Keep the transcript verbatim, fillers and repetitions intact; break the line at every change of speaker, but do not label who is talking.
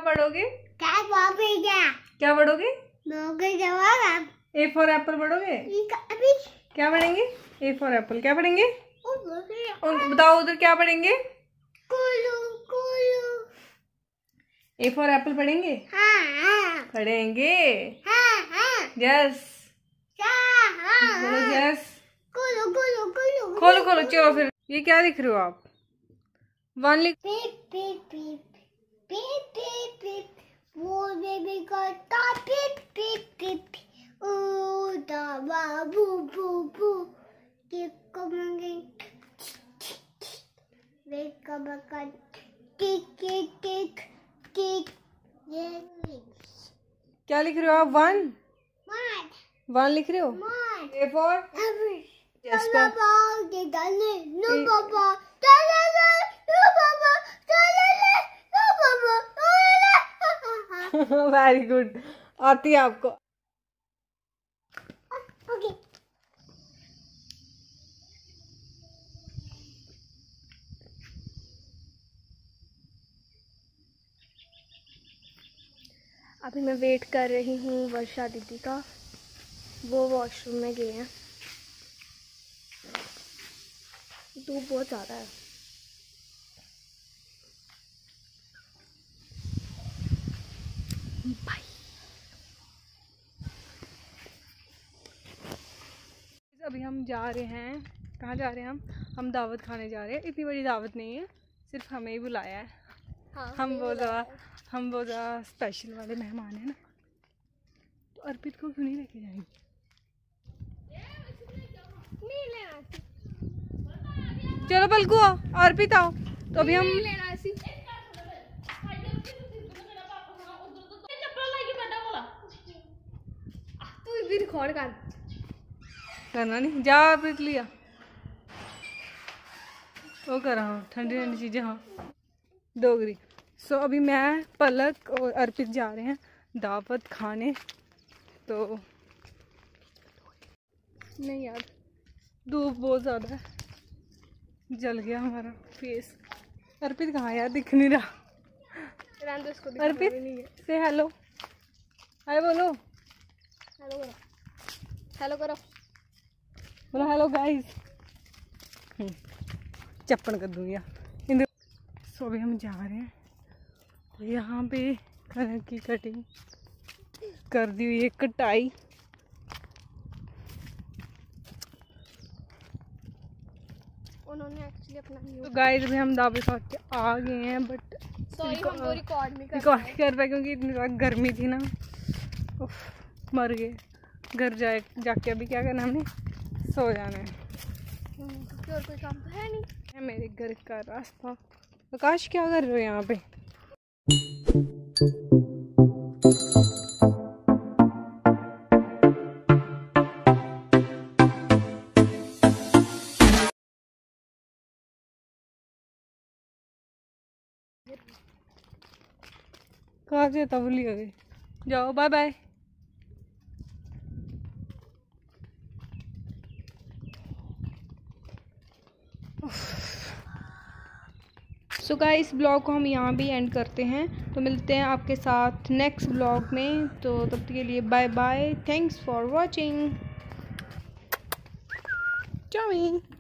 क्या पढ़ोगे?
क्या पढ़ोगे?
क्या पढ़ोगे?
जवाब
ए फॉर एप्पल पढ़ोगे?
अभी
क्या पढ़ेंगे? ए फॉर एप्पल क्या पढ़ेंगे? बताओ उधर क्या पढ़ेंगे?
कुलू कुलू।
ए फॉर एप्पल पढ़ेंगे?
हाँ हाँ
पढ़ेंगे।
हाँ हाँ
यस
हाँ
बोलो यस।
कुलू कुलू कुलू।
खोलो खोलो चलो फिर। ये क्या लिख रहे हो आप? वन लिख।
पीप पीप पीप पीप पीप पीप वो बेबी करता पीप पीप पीप ओ दा बाबू बू बू टिक कमेंगे वेक कबका टिक टिक टिक टिक। ये
क्या लिख रहे हो आप? वन
वन
वन लिख रहे हो?
One
A for
every
yes
papa के गाने नो पापा चले ले नो पापा चले ले नो पापा।
Very good. आती है आपको?
ओके
अभी मैं वेट कर रही हूँ वर्षा दीदी का। वो वॉशरूम में गए हैं। धूप बहुत ज़्यादा है। बाय।
अभी हम जा रहे हैं। कहाँ जा रहे हैं हम? हम दावत खाने जा रहे हैं। इतनी बड़ी दावत नहीं है, सिर्फ हमें ही बुलाया है।
हाँ,
हम बहुत ज़्यादा हम बहुत ज़्यादा स्पेशल वाले मेहमान हैं ना, तो अर्पित को क्यों नहीं लेके जाएंगे?
नहीं लेना।
चलो पलकू आओ, अर्पित आओ। तो अभी हम
लेना ऐसी। तू भी रिकॉर्ड कर।
करना नहीं, जा अर्पित लिया वो करा हाँ ठंडी ठंडी चीज़ें हाँ डोगरी। सो so, अभी मैं पलक और अर्पित जा रहे हैं दावत खाने। तो नहीं यार धूप बहुत ज़्यादा है, जल गया हमारा फेस। अर्पित कहाँ यार? दिख नहीं रहा। अर्पित से हेलो हाय बोलो।
हेलो करो। हेलो करो।
बोलो हेलो गाइस। चप्पन कर दूंगी इन। सो अभी हम जा रहे हैं। यहाँ पे कनक की कटिंग कर दी हुई है, कटाई।
उन्होंने एक्चुअली अपना
तो गाइस अभी हम दावत खा के आ गए हैं, बट
सॉरी हमको रिकॉर्ड नहीं कर
रिकॉर्ड नहीं कर पाए क्योंकि इतनी ज़्यादा गर्मी थी ना। उफ, मर गए। घर जाए जाके अभी क्या करना हमने? सो जाना है
क्योंकि और कोई काम तो है नहीं।
है मेरे घर का रास्ता। आकाश क्या कर रहे हो यहाँ पे? कहाँ से तबली हो गई? जाओ bye bye. So guys blog को हम यहाँ भी एंड करते हैं। तो मिलते हैं आपके साथ नेक्स्ट ब्लॉग में। तो तब तक के लिए bye bye. Thanks for watching. Chowmein.